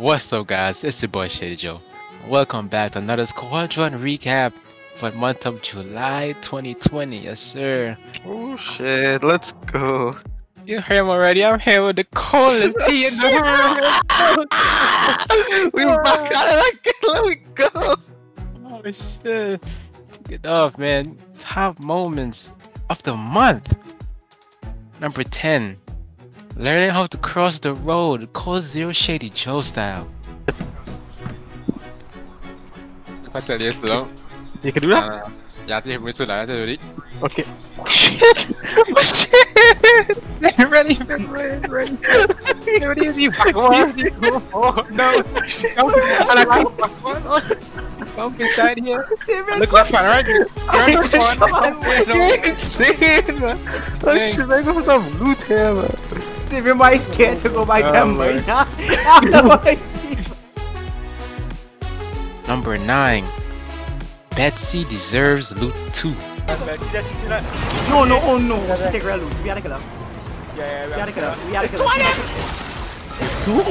What's up, guys? It's your boy Shady Joe. Welcome back to another Squadron recap for the month of July 2020. Yes, sir. Oh shit, let's go. You heard him already. I'm here with the coolest tea in the world. We're back at it again. Let me go. Oh shit. Get off, man. Top moments of the month. Number 10. Learning how to cross the road, Code Zero Shady Joe style. Phát trợ đi xuống. You can do that? Dạ thì mới xuống lại rồi đi. Okay. Oh shit! Oh shit! Ready. Ready. Fuck one. No. Don't be inside here. Look left one, right? You're insane, man. Oh shit, I got some loot here, man. See, everybody scared to go by them right now. After what I see. Number 9. Betsy deserves loot 2. No, oh no. She take real loot. We gotta kill her. Yeah, We gotta kill her. We gotta kill her. It's two.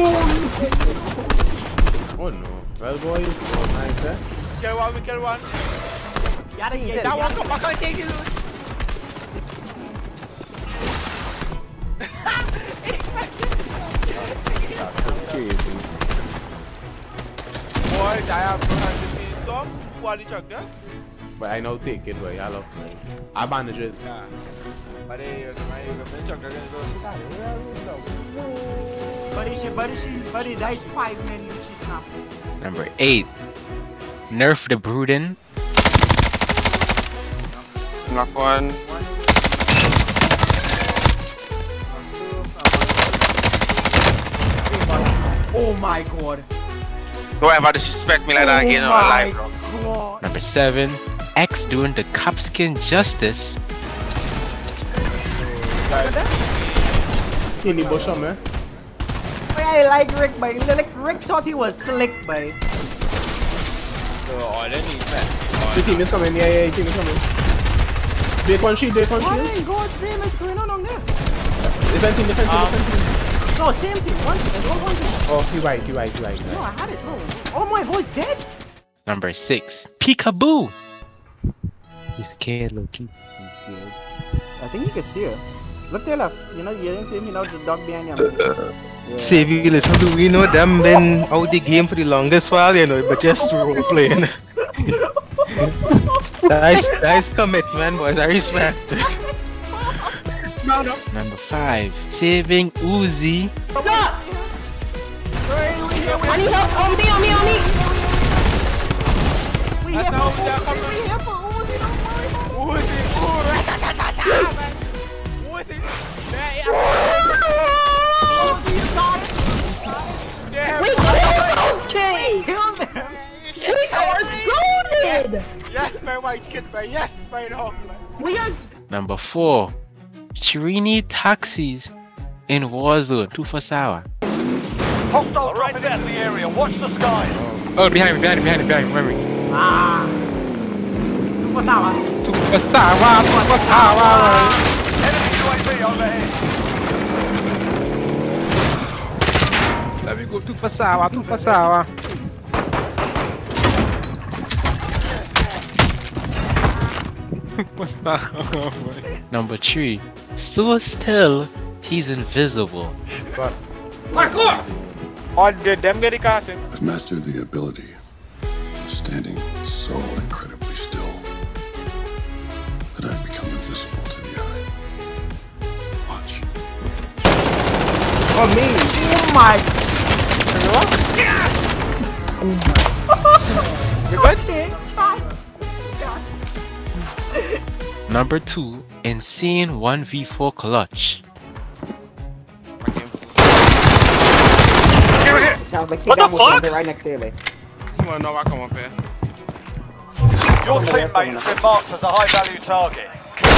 Oh no. Well, boys. Oh, nice, eh? Kill one. We gotta get That one come back and take it. Crazy. Boy, I have to stop. What did you do? But I know take it, boy. I love it. I bandages. Yeah. But they Buddy, that is 5 men loot she snapped. Number 8. Nerf the Broodin. Knock one. Oh my god. Don't ever disrespect me like that again in my life, bro. God. Number 7. X doing the cop skin justice. In the bush, man. I like Rick, but like Rick thought he was slick, but The team is coming. Yeah, team is coming. Break one sheet. what in God's name is going on there? Defense team. No, same team. One team. One team. Oh, you right. No, I had it. No. Oh my boy's dead. Number 6. Peekaboo. He's scared, Loki. I think you can see her. Look to your left. You didn't see me now, the dog behind you. Yeah. Save you little do we know them been out the game for the longest while, but just role playing. Nice commitment, boys. I respect it. Number 5. Saving Uzi. I need help! On me! We here for Uzi, don't worry about it. We killed those kids! Kill them! We are goated! Yes, man, my kid, man. Yes, man. We are... Number 4. Trini taxis in Warzone. 2 for Sour. Hostile dropping into the area. Watch the skies. Oh, behind me. Remember. Ah! What's that one? 2 for Sour. Enemy UAV overhead. Let me go 2 for Sour. What's that? Number 3. So still, he's invisible. Parkour! On the them get casting. I've mastered the ability of standing so incredibly still that I've become invisible to the eye. Watch. Oh, me! Oh my... You good? Number 2. Insane 1v4 clutch. What the fuck? Right next to you, You wanna know why I come up here? Your teammate has been marked as a high-value target.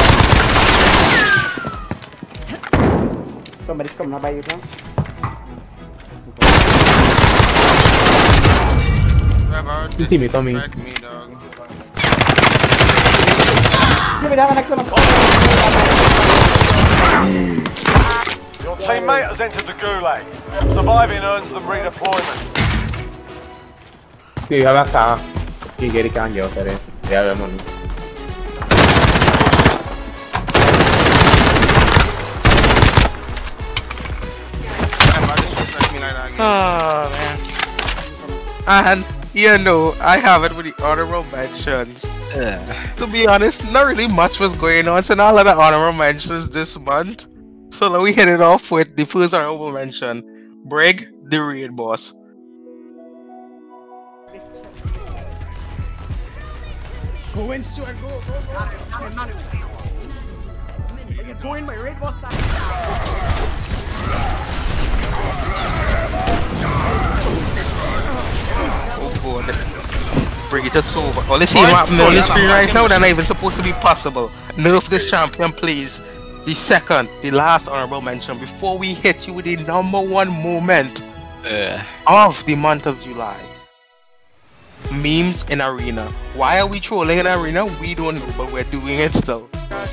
Somebody's coming up by you, Tom. This team is on me. Me, dog. Give me that one next to him. Your teammate teammate has entered the gulag. Surviving earns them redeployment. Sí, ya acá. Y quiere que yo, pero ya vemos. Oh man. And you know, I have it with the honorable mentions. To be honest, not really much was going on, so not a lot of honorable mentions this month. So let me hit it off with the first honorable mention. Brig, the raid boss. Go in, Stuart, go. You're going my raid boss side. Oh god. Bring it us over. Oh, let's see what happening on the screen right now. That's not even supposed to be possible. Nerf this champion, please. The second, the last honorable mention before we hit you with the #1 moment of the month of July. Memes in arena. Why are we trolling in arena? We don't know, but we're doing it still.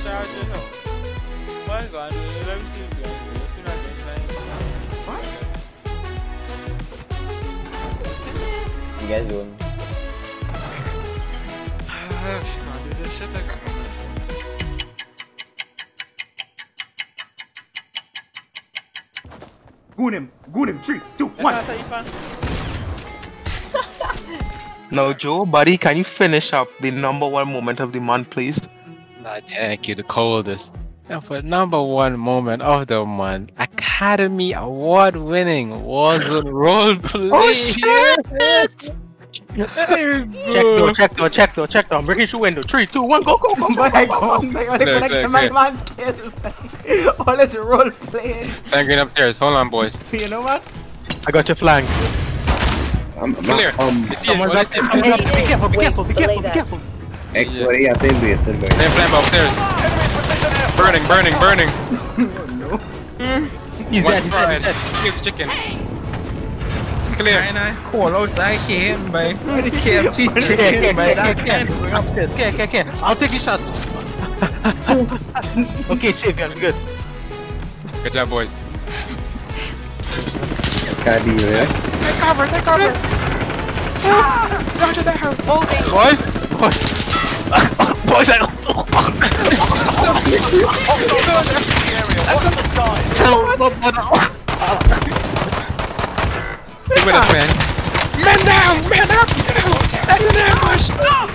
You guys doing? Goon him, 3, 2, 1. Now, Joe, buddy, can you finish up the #1 moment of the month, please? Nah, thank you, the coldest. And for #1 moment of the month, Academy Award winning Warzone roleplay. Oh shit! Check though. I'm breaking through window. 3, 2, 1, go. My god, my man killed me. All this role playing. Banging upstairs. Hold on, boys. You know what? I got your flank. Clear. Someone's up. Be careful. X-ray, I think we said They're flame upstairs. Burning. No. He's dead. Chicken. Clear. Call outside, can't, babe. Can't see chicken, upstairs. Can. I'll take the shots. Okay, Chief, you're good. Good job, boys. Can't be this. Take cover. Boys. Stick with us, man. Man down! That's an ambush!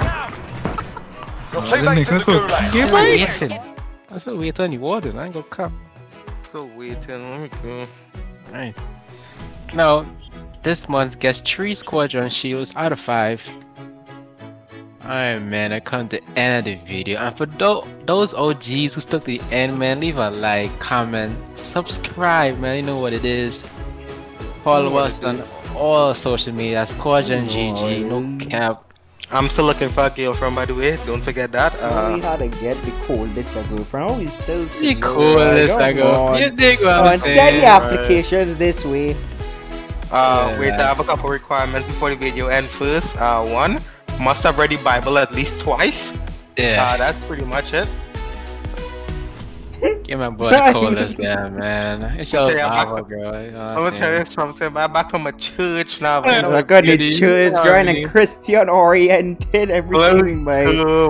Your teammates in the gulag. I still wait on the warden. I ain't gonna come. Still waiting. Let me go. Alright. Now, this month gets 3 squadron shields out of 5. Alright, man, I come to the end of the video. And for those OGs who stuck to the end, man, leave a like, comment, subscribe, man. You know what it is. Follow us on all social media. Squadron GG, no cap. I'm still looking for a girlfriend, by the way. Don't forget that. We had to get the coldest girlfriend. We still the coolest girl. You dig what I'm saying? Send your applications this way. Wait, I have a couple requirements before the video ends. First, 1, must have read the Bible at least twice. Yeah. That's pretty much it. Give my boy the coolest guy, man. It's your power, girl. I'm gonna tell you something. I'm back from a church now. Look at the church, join a Christian oriented everything, man.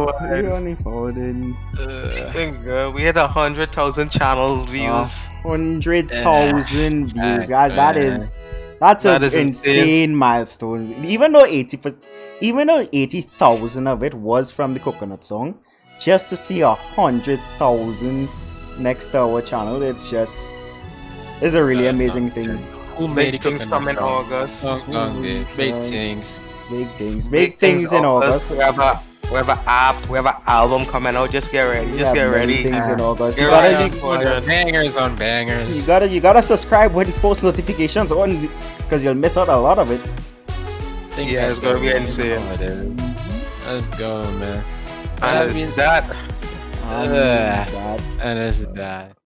We had 100,000 channel views. 100,000 views, guys. That's an insane milestone. Even though 80,000 of it was from the Coconut song, just to see 100,000 next to our channel, it's a really amazing thing. Who made Big things come in August. Big things in August. We have a app, we have an album coming out. Just get ready. Just get ready. Things in August. Bangers on bangers. You gotta subscribe with post notifications on, because you'll miss out a lot of it. Yeah, it's gonna be insane. Let's go, man. And it's that. And it's that.